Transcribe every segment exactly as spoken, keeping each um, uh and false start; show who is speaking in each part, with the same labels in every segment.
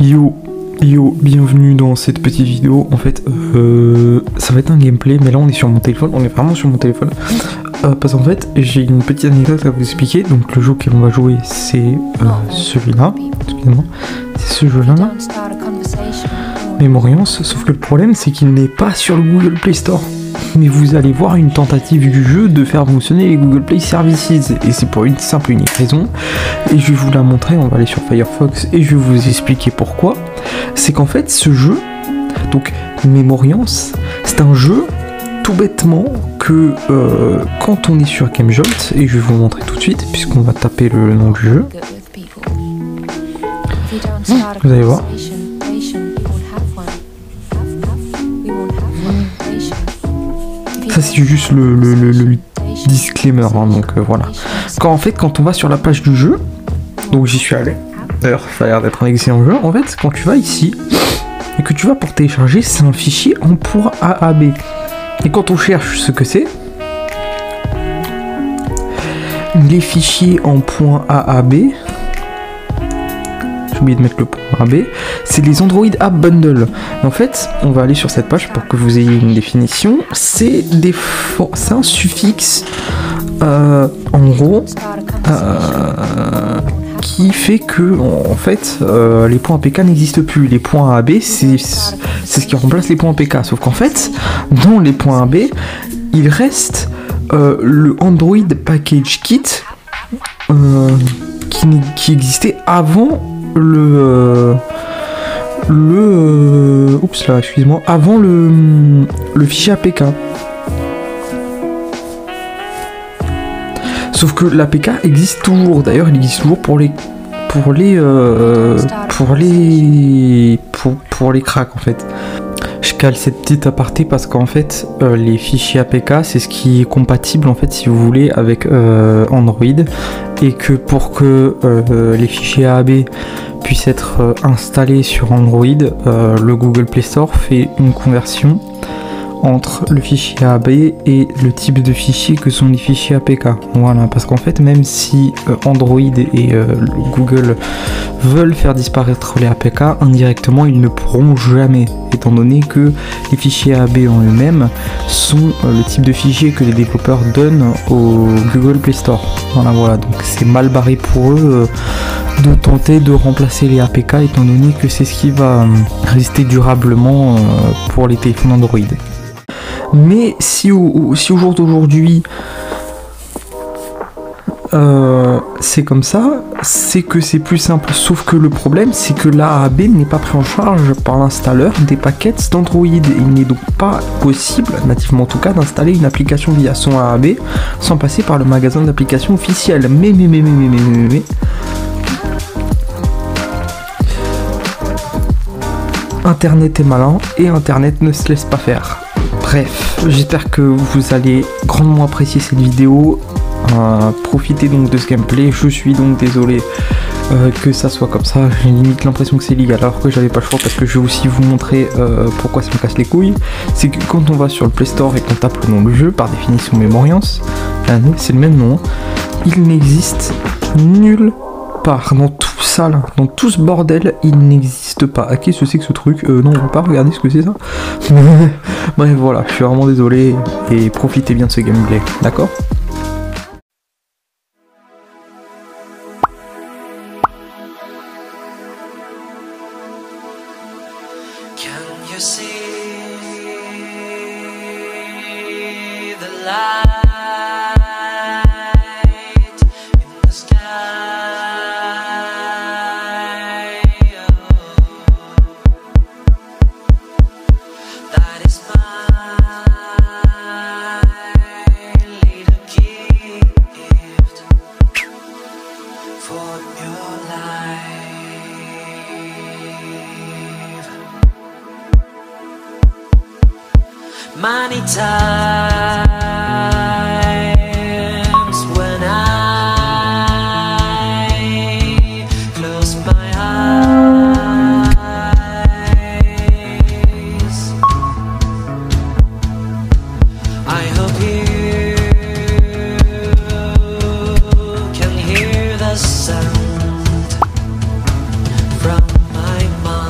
Speaker 1: Yo, yo, bienvenue dans cette petite vidéo. En fait, euh, ça va être un gameplay, mais là on est sur mon téléphone, on est vraiment sur mon téléphone. Euh, parce qu'en fait, j'ai une petite anecdote à vous expliquer. Donc le jeu qu'on va jouer, c'est euh, celui-là. Excusez-moi, c'est ce jeu-là. Là. Mémoriance, sauf que le problème, c'est qu'il n'est pas sur le Google Play Store. Mais vous allez voir une tentative du jeu de faire fonctionner les Google Play Services. Et c'est pour une simple et unique raison. Et je vais vous la montrer, on va aller sur Firefox et je vais vous expliquer pourquoi. C'est qu'en fait, ce jeu, donc Mémoriance, c'est un jeu tout bêtement que euh, quand on est sur GameJolt, et je vais vous montrer tout de suite, puisqu'on va taper le nom du jeu. Vous allez voir. Ça c'est juste le, le, le, le disclaimer, hein, donc euh, voilà. Quand en fait, quand on va sur la page du jeu, donc j'y suis allé. D'ailleurs, ça a l'air d'être un excellent jeu. En fait, quand tu vas ici et que tu vas pour télécharger, c'est un fichier en point A à B. Et quand on cherche ce que c'est, les fichiers en point A à B, j'ai oublié de mettre le point A B, c'est les Android App Bundle. En fait, on va aller sur cette page pour que vous ayez une définition. C'est des c'est un suffixe, euh, en gros, euh, qui fait que, en fait, euh, les points A P K n'existent plus. Les points A B, c'est c'est ce qui remplace les points A P K. Sauf qu'en fait, dans les points A B, il reste euh, le Android Package Kit euh, qui, qui existait avant le euh, le euh, oups là excuse-moi avant le le fichier A P K. Sauf que l'A P K existe toujours. D'ailleurs, il existe toujours pour les pour les euh, pour les pour, pour les cracks en fait. Je cale cette petite aparté parce qu'en fait euh, les fichiers A P K c'est ce qui est compatible en fait si vous voulez avec euh, Android, et que pour que euh, les fichiers A A B puissent être euh, installés sur Android, euh, le Google Play Store fait une conversion entre le fichier A A B et le type de fichier que sont les fichiers A P K. Voilà, parce qu'en fait, même si euh, Android et euh, Google veulent faire disparaître les A P K, indirectement, ils ne pourront jamais, étant donné que les fichiers A A B en eux-mêmes sont euh, le type de fichier que les développeurs donnent au Google Play Store. Voilà, voilà, donc c'est mal barré pour eux euh, de tenter de remplacer les A P K, étant donné que c'est ce qui va euh, rester durablement euh, pour les téléphones Android. Mais si au, si au jour d'aujourd'hui euh, c'est comme ça, c'est que c'est plus simple. Sauf que le problème, c'est que l'A A B n'est pas pris en charge par l'installeur des paquets d'Android. Il n'est donc pas possible, nativement en tout cas, d'installer une application via son A A B sans passer par le magasin d'applications officiel. Mais, mais, mais, mais, mais, mais, mais, mais. Internet est malin et Internet ne se laisse pas faire. Bref, j'espère que vous allez grandement apprécier cette vidéo. Euh, profitez donc de ce gameplay. Je suis donc désolé euh, que ça soit comme ça. J'ai limite l'impression que c'est illégal alors que j'avais pas le choix, parce que je vais aussi vous montrer euh, pourquoi ça me casse les couilles. C'est que quand on va sur le Play Store et qu'on tape le nom du jeu, par définition Mémoriance, c'est le même nom, il n'existe nulle part dans tout ça là, dans tout ce bordel, il n'existe pas. Ah, qu'est-ce que c'est que ce truc? euh, Non, on va pas regarder ce que c'est ça. Bref, voilà, je suis vraiment désolé et profitez bien de ce gameplay, d'accord?
Speaker 2: Can you see the light? Many times when I close my eyes, I hope you can hear the sound from my mind.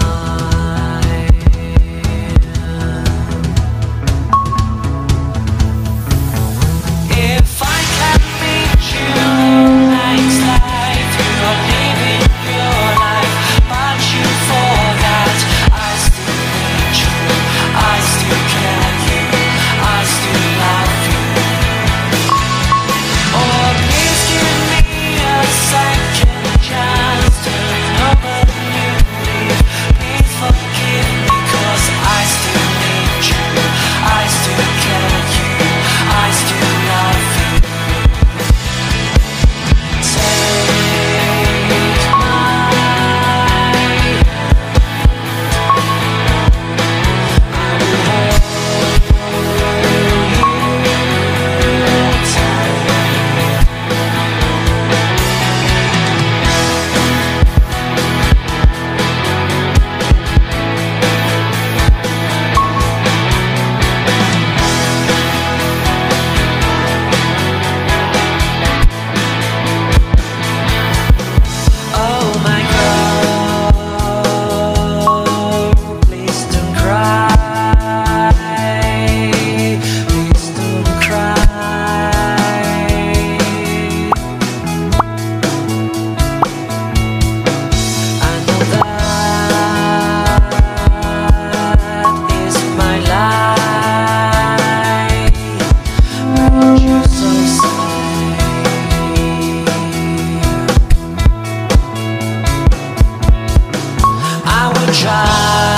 Speaker 2: try.